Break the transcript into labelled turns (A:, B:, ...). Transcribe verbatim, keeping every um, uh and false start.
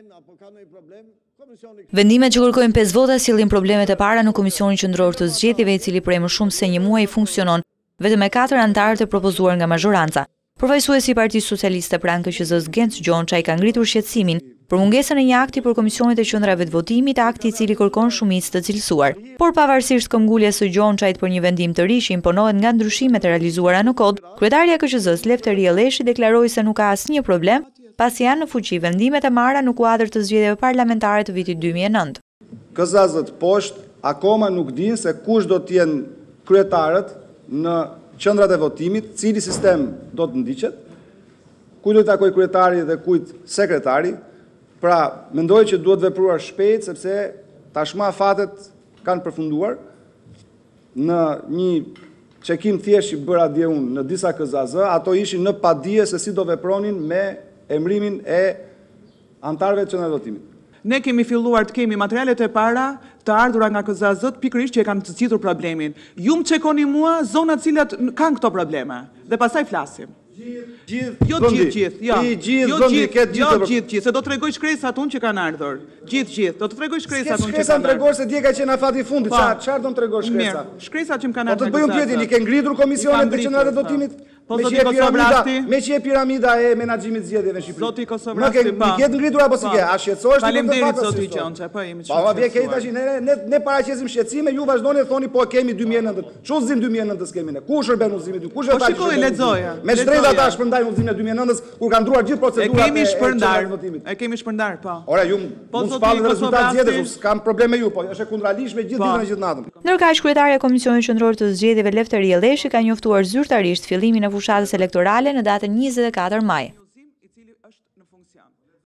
A: Vendimet që kërkojnë pesë vota sillin problemet e para në Komisionin Qendror të Zgjedhjeve, i cili prej më shumë se një muaji funksionon vetëm me katër anëtarë të propozuar nga mazhoranca. Përfaqësuesi i Partisë Socialiste pranë K Q Z-s Genc Gjonçaj ka ngritur shqetësimin për mungesën e një akti për komisionit e qendrave të votimit, akti i cili kërkon shumicë të cilësuar. Por pavarësisht këmbguljes së Gjonçajt për një vendim të ri që imponohet nga ndryshimet e realizuara në kod, kryetaria e K Q Z-s Lefteri Elleshi deklaroi se nuk ka asnjë problem, pasi janë në fuqi vendimet e marra në kuadër të zgjedhjeve parlamentare të vitit dy mijë e nëntë.
B: K Z Z-t poshtë akoma nuk dinë se kush do të jenë kryetarët në qendrat e votimit, cili sistem do të ndiqet, kujt do të takojë kryetari dhe kujt sekretari. Pra, mendoj që duhet vepruar shpejt, sepse tashma fatet kanë përfunduar në një check-in thjesht që bëra dje unë në disa K Z Z, ato ishin në padije se si do vepronin me emrimin e antarëve të qendrave të votimit.
C: Ne kemi filluar të kemi materialet e para të ardhura nga K Z Z pikërisht që e kanë të zgjidhur problemin. Ju më çekoni mua zonat cilat kanë këto probleme dhe pastaj flasim.
B: Gjithë,
C: jo gjithë, gjithë, jo.
B: Gjithë zondi këtë
C: gjithë. Jo gjithë, gjithë, se do të tregoj shkresat unë që kanë ardhur. Gjithë, gjithë, do të tregoj shkresat unë që kanë ardhur.
B: Shkresa më tregosh se dje ka qenë afati i fundit. Çfarë do të tregosh shkresa?
C: Mirë, shkresat që më kanë ardhur.
B: Po të bëjmë pyetje, i ke ngritur komisionet të qendrave të votimit?
C: Po zoti Kosovrasti,
B: me që e piramida e menaxhimit zgjedhjeve në Shqipëri.
C: Zoti Kosovrasti,
B: po. Nuk e ke ngritur apo si ke? A shqetësohesh ti?
C: Faleminderit zoti Gjonçaj, po jemi
B: shumë. Po, bie ke tash ne ne ne paraqesim shqetësime, ju vazhdoni të thoni po kemi dy mijë e nëntë. Çu zim dy mijë e nëntës kemi ne? Ku shërben udhëzimi dy? Kush e
C: ta? Po shikoj, lexoja.
B: Me shtrejt ata shpërndajnë udhëzimin e dy mijë e nëntës kur kanë ndruar gjithë procedurat
C: e kemi shpërndar. E kemi shpërndar, po.
B: Ora ju mund të shpallni rezultat zgjedhjes, s'kam problem me ju, po është e kundëralisht me gjithë ditën e gjithë natën.
A: Ndërkaq kryetaria e Komisionit Qendror të Zgjedhjeve Lefteri Elleshi ka njoftuar zyrtarisht fillimin e fushatës elektorale në datën njëzet e katër maj.